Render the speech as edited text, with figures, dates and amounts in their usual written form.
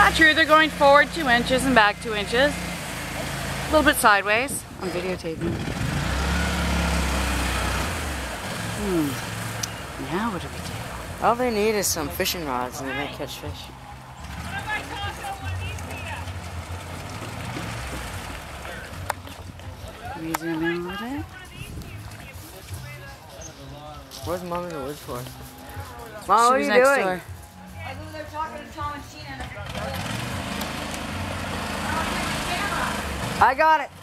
Not true, they're going forward 2 inches and back 2 inches. A little bit sideways. I'm videotaping. Now what do we do? All they need is some fishing rods and they might catch fish. Can we zoom in a little bit? Where's Mom in the woods for? Mom, She what are was you next doing? door. I was there talking to Tom and Sheena. I got it.